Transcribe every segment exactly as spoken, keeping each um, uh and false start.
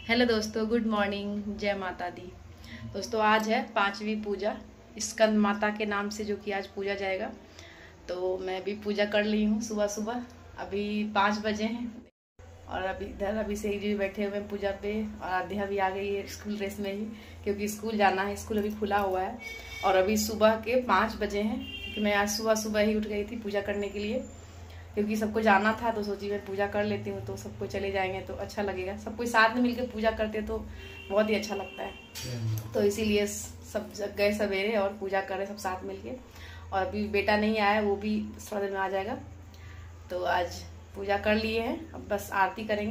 Hello दोस्तों, good morning, जय माता दी। दोस्तों आज है पांचवी पूजा स्कंद माता के नाम से, जो कि आज पूजा जाएगा। तो मैं भी पूजा कर ली हूँ सुबह सुबह। अभी पाँच बजे हैं और अभी इधर अभिषेक जी बैठे हुए हैं पूजा पे, और आध्या भी आ गई है स्कूल ड्रेस में ही, क्योंकि स्कूल जाना है। स्कूल अभी खुला हुआ है और अभी सुबह के पाँच बजे हैं, क्योंकि मैं आज सुबह सुबह ही उठ गई थी पूजा करने के लिए, क्योंकि सबको जाना था। तो सोची मैं पूजा कर लेती हूँ, तो सबको चले जाएंगे तो अच्छा लगेगा। सब कोई साथ में मिलकर पूजा करते तो बहुत ही अच्छा लगता है। तो इसीलिए सब गए सवेरे और पूजा कर रहे सब साथ मिलके। और अभी बेटा नहीं आया, वो भी थोड़ा देर में आ जाएगा। तो आज पूजा कर लिए हैं, अब बस आरती करेंगे।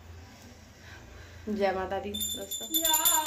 जय माता दी दोस्तों।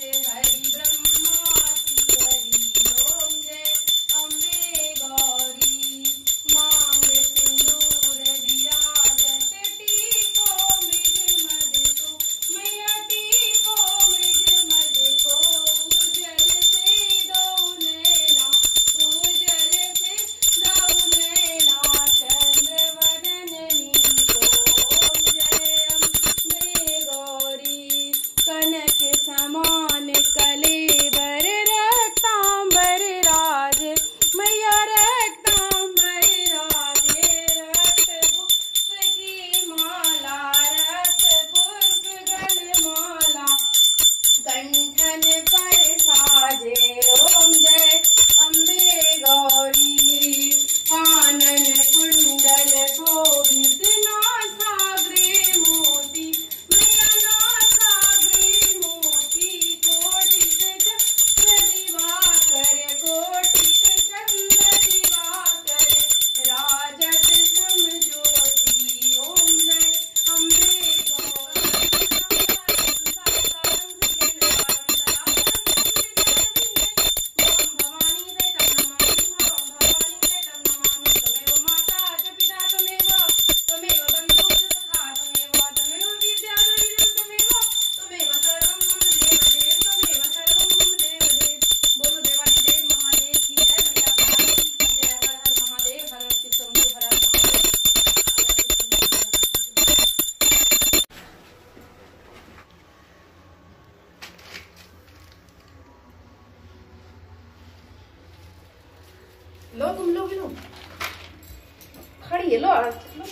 लो तुम लोग लो, खड़ी है, लो लो,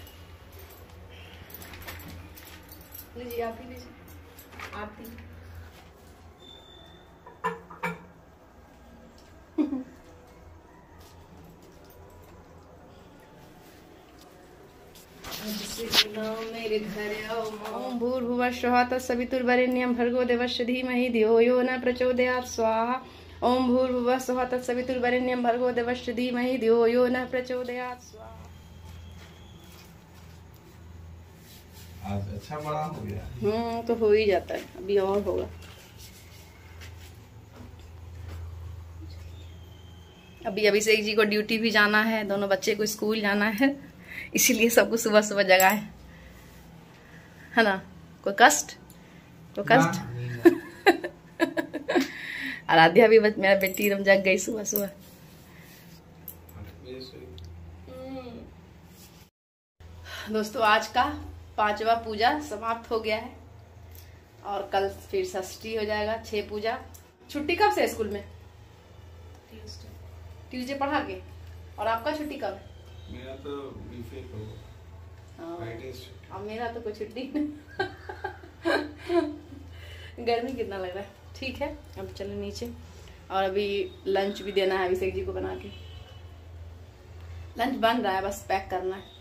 लीजिए आप ही लीजिए, आप ही। मेरे घर ओम भूर्भुवः स्वः तत्सवितुर्वरेण्यं भर्गो देवस्य धीमहि धियो यो न प्रचोदयात् स्वाहा। ओम भूर्भुवः स्वः तत्सवितुर्वरेण्यं भर्गो देवस्य धीमहि धियो यो न प्रचोदयात् स्वाहा। आज अच्छा बड़ा हो गया। हम्म तो हो ही जाता है, अभी और होगा। अभी अभिषेक जी को ड्यूटी भी जाना है, दोनों बच्चे को स्कूल जाना है, इसीलिए सबको सुबह सुबह जगा है है ना। कोई कष्ट कोई कष्ट आराध्या भी मेरा बेटी एकदम जग गई सुबह सुबह। दोस्तों आज का पांचवा पूजा समाप्त हो गया है और कल फिर षष्ठी हो जाएगा, छह पूजा। छुट्टी कब से है स्कूल में? ट्यूसडे पढ़ा के। और आपका छुट्टी कब है? मेरा तो बीफे को अब मेरा तो कोई छुट्टी गर्मी कितना लग रहा है। ठीक है, अब चलो नीचे। और अभी लंच भी देना है अभिषेक जी को बना के। लंच बन रहा है, बस पैक करना है।